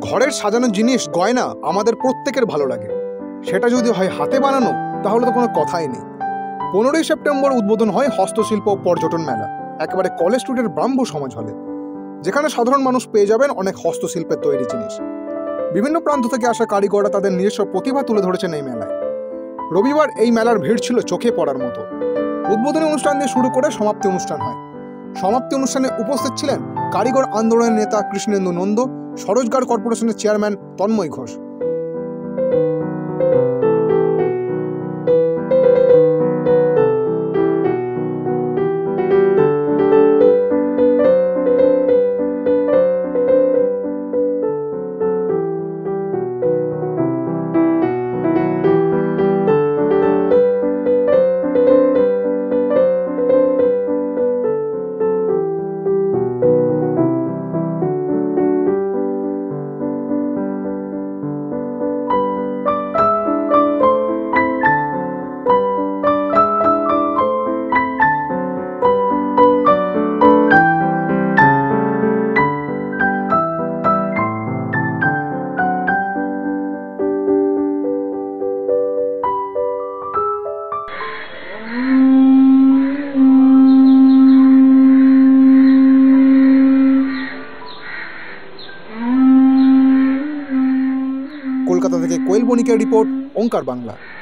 ঘরের সাজানো জিনিস গয়না আমাদের প্রত্যেকের ভালো লাগে, সেটা যদি হয় হাতে বানানো তাহলে তো কোনো কথাই নেই। 15ই সেপ্টেম্বর উদ্বোধন হয় হস্তশিল্প পর্যটন মেলা একেবারে কলেজ স্ট্রিটের ব্রাহ্ম সমাজ হলে, যেখানে সাধারণ মানুষ পেয়ে যাবেন অনেক হস্তশিল্পের তৈরি জিনিস। বিভিন্ন প্রান্ত থেকে আসা কারিগররা তাদের নিজস্ব প্রতিভা তুলে ধরেছেন এই মেলায়। রবিবার এই মেলার ভিড় ছিল চোখে পড়ার মতো। উদ্বোধনী অনুষ্ঠান দিয়ে শুরু করে সমাপ্তি অনুষ্ঠান হয়। সমাপ্তি অনুষ্ঠানে উপস্থিত ছিলেন কারিগর আন্দোলনের নেতা কৃষ্ণেন্দু নন্দ, সরোজগার কর্পোরেশনের চেয়ারম্যান তন্ময় ঘোষ। কলকাতা থেকে কোয়েল বণিকের রিপোর্ট, ওঙ্কার বাংলা।